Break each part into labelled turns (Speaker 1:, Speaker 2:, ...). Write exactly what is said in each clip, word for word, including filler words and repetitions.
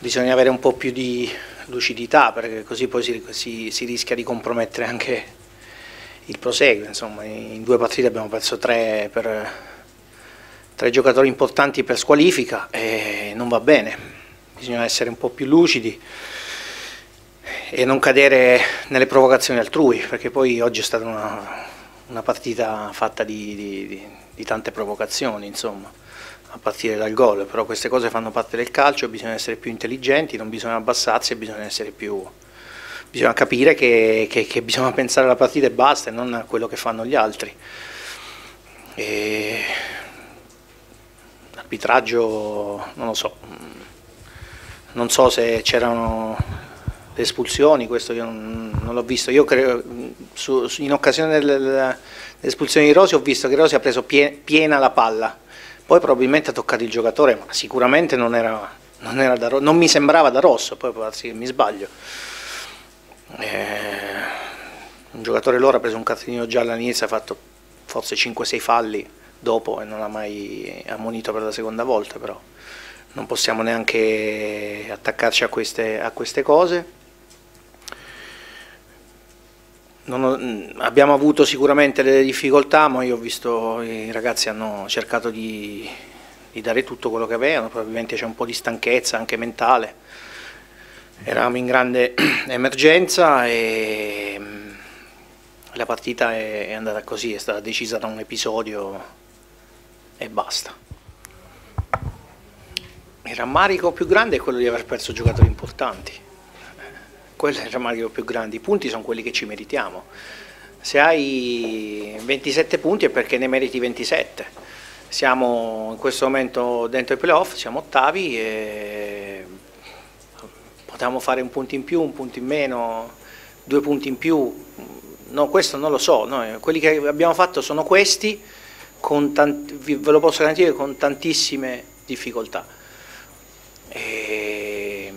Speaker 1: bisogna avere un po' più di lucidità, perché così poi si, si, si rischia di compromettere anche il proseguo. Insomma, in due partite abbiamo perso tre per tre giocatori importanti per squalifica e non va bene, bisogna essere un po' più lucidi e non cadere nelle provocazioni altrui, perché poi oggi è stata una, una partita fatta di, di, di tante provocazioni, insomma, a partire dal gol, però queste cose fanno parte del calcio, bisogna essere più intelligenti, non bisogna abbassarsi e bisogna essere più... bisogna capire che, che, che bisogna pensare alla partita e basta, e non a quello che fanno gli altri. E... arbitraggio, non lo so, non so se c'erano le espulsioni, questo io non, non l'ho visto. Io credo, su, in occasione dell'espulsione di Rossi ho visto che Rossi ha preso pie, piena la palla, poi probabilmente ha toccato il giocatore, ma sicuramente non era, non era da, non mi sembrava da rosso, poi può darsi che mi sbaglio. Eh, un giocatore loro ha preso un cartellino giallo all'inizio, ha fatto forse cinque sei falli dopo e non ha mai ammonito per la seconda volta, però non possiamo neanche attaccarci a queste, a queste cose. Non ho, abbiamo avuto sicuramente delle difficoltà, ma io ho visto i ragazzi hanno cercato di, di dare tutto quello che avevano, probabilmente c'è un po' di stanchezza anche mentale, eravamo in grande emergenza e la partita è, è andata così, è stata decisa da un episodio e basta. Il rammarico più grande è quello di aver perso giocatori importanti. Quello è il rammarico più grande, i punti sono quelli che ci meritiamo. Se hai ventisette punti è perché ne meriti ventisette. Siamo in questo momento dentro i playoff, siamo ottavi e potevamo fare un punto in più, un punto in meno, due punti in più. No, questo non lo so, no, quelli che abbiamo fatto sono questi, con tanti, ve lo posso garantire, con tantissime difficoltà. E...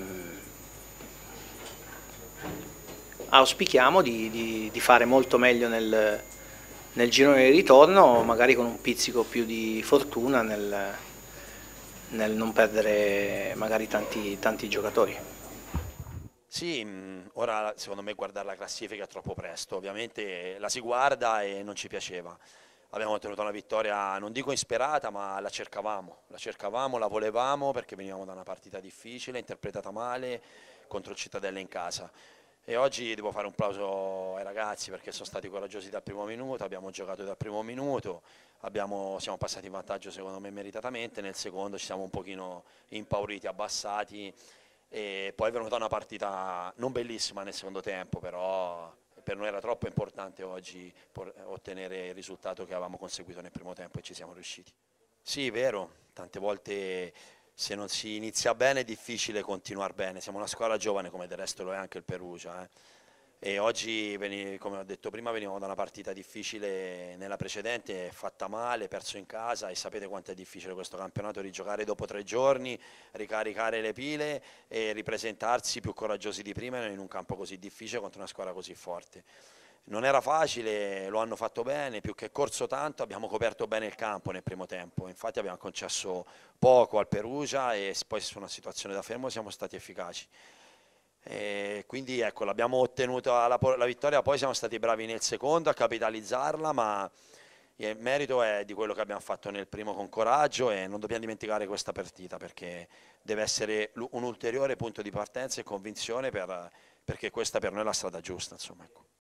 Speaker 1: auspichiamo di, di, di fare molto meglio nel, nel girone di ritorno, magari con un pizzico più di fortuna nel, nel non perdere magari tanti, tanti giocatori.
Speaker 2: Sì, ora secondo me guardare la classifica è troppo presto, ovviamente la si guarda e non ci piaceva. Abbiamo ottenuto una vittoria, non dico insperata, ma la cercavamo, la cercavamo, la volevamo perché venivamo da una partita difficile, interpretata male contro il Cittadella in casa. E oggi devo fare un plauso ai ragazzi perché sono stati coraggiosi dal primo minuto, abbiamo giocato dal primo minuto, abbiamo, siamo passati in vantaggio secondo me meritatamente, nel secondo ci siamo un pochino impauriti, abbassati e poi è venuta una partita non bellissima nel secondo tempo, però per noi era troppo importante oggi ottenere il risultato che avevamo conseguito nel primo tempo e ci siamo riusciti. Sì, vero, tante volte se non si inizia bene è difficile continuare bene, siamo una squadra giovane come del resto lo è anche il Perugia. Eh. E oggi, come ho detto prima, venivamo da una partita difficile nella precedente, fatta male, perso in casa e sapete quanto è difficile questo campionato, rigiocare dopo tre giorni, ricaricare le pile e ripresentarsi più coraggiosi di prima in un campo così difficile contro una squadra così forte. Non era facile, lo hanno fatto bene, più che corso tanto, abbiamo coperto bene il campo nel primo tempo, infatti abbiamo concesso poco al Perugia e poi su una situazione da fermo siamo stati efficaci. E quindi ecco, l'abbiamo ottenuta la, la vittoria, poi siamo stati bravi nel secondo a capitalizzarla, ma il merito è di quello che abbiamo fatto nel primo con coraggio e non dobbiamo dimenticare questa partita perché deve essere un ulteriore punto di partenza e convinzione per, perché questa per noi è la strada giusta. Insomma, ecco.